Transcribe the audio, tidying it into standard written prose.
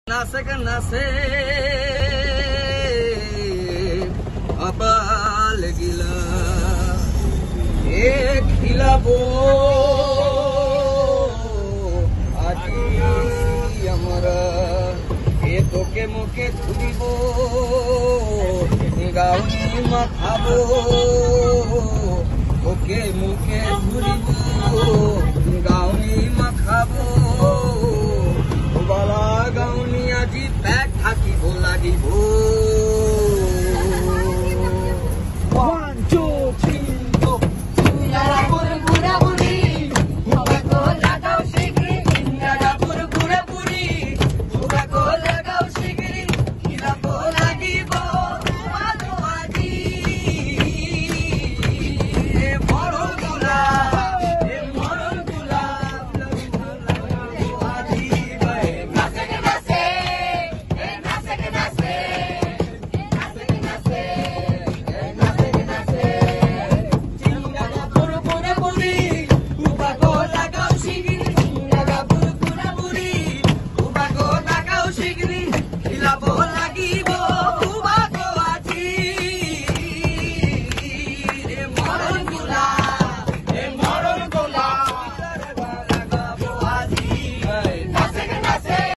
নাচে अपाल गिला एक खिलाबो আজি আমরা এ তোকে মুখে ধুলিব গাউনি মাখাবো তোকে মুখে ধুলিব